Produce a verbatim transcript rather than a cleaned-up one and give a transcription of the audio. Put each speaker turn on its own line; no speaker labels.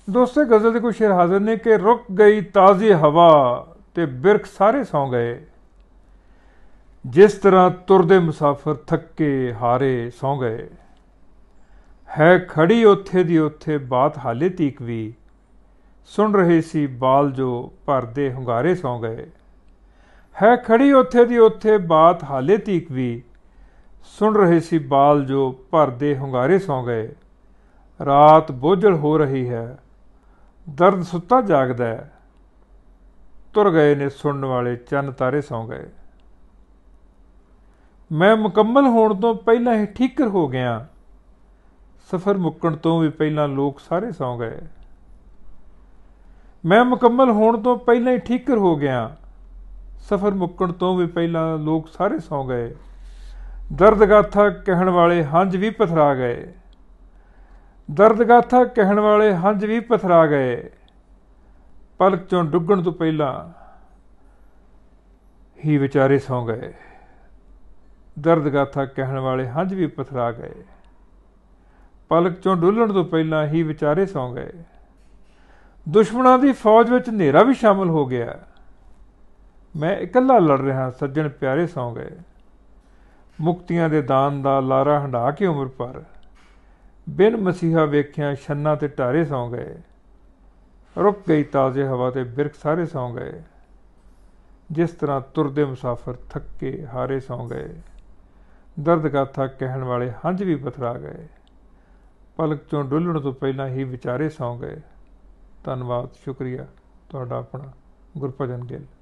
ਦੋਸਤੇ ਗਜ਼ਲ ਦੇ ਕੁਝ ਸ਼ੇਰ ਹਾਜ਼ਰ ਨੇ ਕਿ ਰੁਕ ਗਈ ਤਾਜ਼ੀ ਹਵਾ ਤੇ ਬਿਰਖ ਸਾਰੇ ਸੌਂ ਗਏ। ਜਿਸ ਤਰ੍ਹਾਂ ਤੁਰਦੇ ਮੁਸਾਫਰ ਥੱਕੇ ਹਾਰੇ ਸੌਂ ਗਏ। ਹੈ ਖੜੀ ਉੱਥੇ ਦੀ ਉੱਥੇ ਬਾਤ ਹਾਲੇ ਤੀਕ ਵੀ ਸੁਣ ਰਹੇ ਸੀ ਬਾਲ ਜੋ ਭਰਦੇ ਹੁੰਗਾਰੇ ਸੌਂ ਗਏ। ਹੈ ਖੜੀ ਉੱਥੇ ਦੀ ਉੱਥੇ ਬਾਤ ਹਾਲੇ ਤੀਕ ਵੀ ਸੁਣ ਰਹੇ ਸੀ ਬਾਲ ਜੋ ਭਰਦੇ ਹੁੰਗਾਰੇ ਸੌਂ ਗਏ। ਰਾਤ ਬੋਝਲ ਹੋ ਰਹੀ ਹੈ ਦਰਦ ਸੁੱਤਾ ਜਾਗਦਾ ਹੈ। ਤੁਰ ਗਏ ਨੇ ਸੁਣਨ ਵਾਲੇ ਚੰਨ ਤਾਰੇ ਸੌਂ ਗਏ। ਮੈਂ ਮੁਕੰਮਲ ਹੋਣ ਤੋਂ ਪਹਿਲਾਂ ਹੀ ਠੀਕਰ ਹੋ ਗਿਆ। ਸਫ਼ਰ ਮੁੱਕਣ ਤੋਂ ਵੀ ਪਹਿਲਾਂ ਲੋਕ ਸਾਰੇ ਸੌਂ ਗਏ। ਮੈਂ ਮੁਕੰਮਲ ਹੋਣ ਤੋਂ ਪਹਿਲਾਂ ਹੀ ਠੀਕਰ ਹੋ ਗਿਆ। ਸਫ਼ਰ ਮੁੱਕਣ ਤੋਂ ਵੀ ਪਹਿਲਾਂ ਲੋਕ ਸਾਰੇ ਸੌਂ ਗਏ। ਦਰਦ ਗਾਥਾ ਕਹਿਣ ਵਾਲੇ ਹੰਝ ਵੀ ਪਥਰਾ ਗਏ। ਦਰਦ ਗਾਥਾ ਕਹਿਣ ਵਾਲੇ ਹੰਝ ਵੀ ਪਥਰਾ ਗਏ। ਪਲਕ ਚੋਂ ਡੁੱਗਣ ਤੋਂ ਪਹਿਲਾਂ ਹੀ ਵਿਚਾਰੇ ਸੌਂ ਗਏ। ਦਰਦ ਗਾਥਾ ਕਹਿਣ ਵਾਲੇ ਹੰਝ ਵੀ ਪਥਰਾ ਗਏ। ਪਲਕ ਚੋਂ ਡੁੱਲਣ ਤੋਂ ਪਹਿਲਾਂ ਹੀ ਵਿਚਾਰੇ ਸੌਂ ਗਏ। ਦੁਸ਼ਮਣਾਂ ਦੀ ਫੌਜ ਵਿੱਚ ਹਨੇਰਾ ਵੀ ਸ਼ਾਮਲ ਹੋ ਗਿਆ। ਮੈਂ ਇਕੱਲਾ ਲੜ ਰਿਹਾ ਸੱਜਣ ਪਿਆਰੇ ਸੌਂ ਗਏ। ਮੁਕਤੀਆਂ ਦੇ ਦਾਨ ਦਾ ਲਾਰਾ ਹੰਢਾ ਕੇ ਉਮਰ ਭਰ ਬਿਨ ਮਸੀਹਾ ਵੇਖਿਆ ਛੰਨਾ ਤੇ ਢਾਰੇ ਸੌਂ ਗਏ। ਰੁਕ ਗਈ ਤਾਜ਼ੇ ਹਵਾ ਤੇ ਬਿਰਖ ਸਾਰੇ ਸੌਂ ਗਏ। ਜਿਸ ਤਰ੍ਹਾਂ ਤੁਰਦੇ ਮੁਸਾਫਰ ਥੱਕੇ ਹਾਰੇ ਸੌਂ ਗਏ। ਦਰਦ ਗਾਥਾ ਕਹਿਣ ਵਾਲੇ ਹੰਝ ਵੀ ਪਥਰਾ ਗਏ। ਪਲਕ ਚੋਂ ਡੁੱਲਣ ਤੋਂ ਪਹਿਲਾਂ ਹੀ ਵਿਚਾਰੇ ਸੌਂ ਗਏ। ਧੰਨਵਾਦ, ਸ਼ੁਕਰੀਆ। ਤੁਹਾਡਾ ਆਪਣਾ ਗੁਰਭਜਨ ਗਿੱਲ।